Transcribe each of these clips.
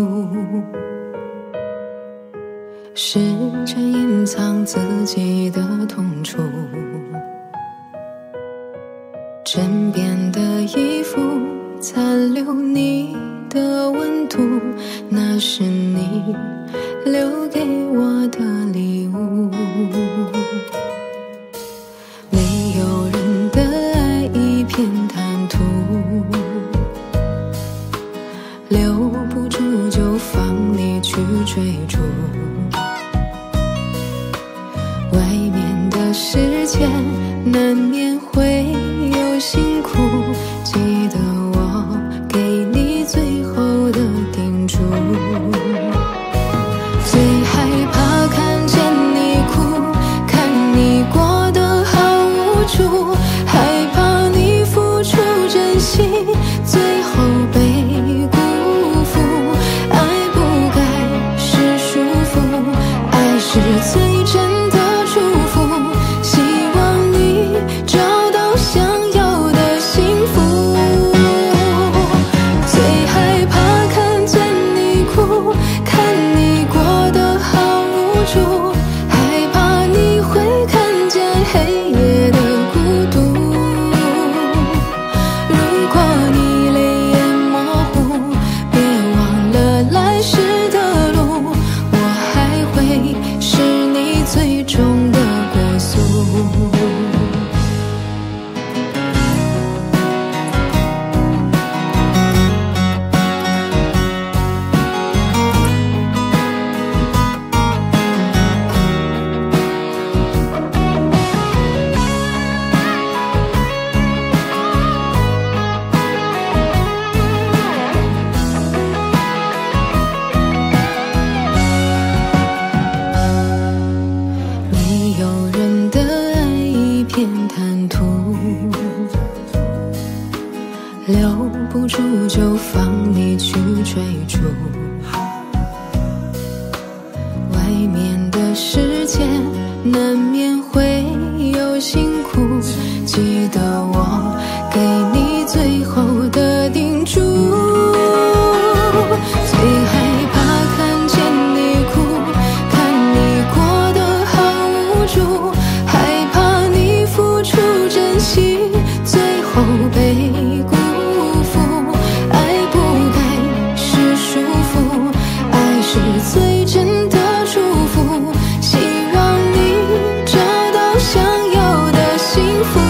试着隐藏自己的痛楚，枕边的衣服残留你的温度，那是你留给我的礼物。没有人的爱一片贪图，留不住就放你去追逐。外面的世界难免会有辛苦，记得我给你最后的叮嘱。最害怕看见你哭，看你过得好无助，害怕你付出真心，最后被辜负。爱不该是束缚，爱是最真的祝福，希望你找到想要的幸福。最害怕看见你哭，看你过得好无助，害怕你会看见黑夜的孤独。如果你泪眼模糊，别忘了来时的路，我还会是你最终的归宿。没有人的爱一片贪图，留不住就放你去追逐。外面的世界难免会有辛苦，记得我给你最后的叮嘱。最害怕看见你哭，看你过得好无助，害怕你付出真心，最后被辜负。爱不该是束缚，爱是最真的祝福，希望你找到想要的幸福。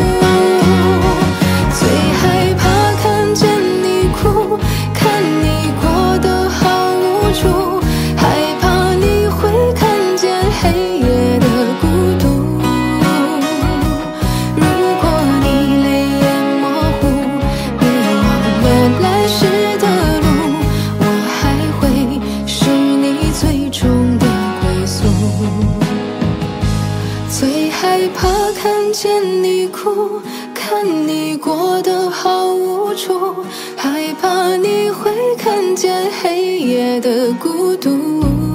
最害怕看见你哭，看你过得好无助，害怕你会看见黑夜的孤独。如果你泪眼模糊，别忘了来时的路，我还会是你最终的归宿。最害怕看见你哭，看你过得好无助，害怕你会看见黑夜的孤独。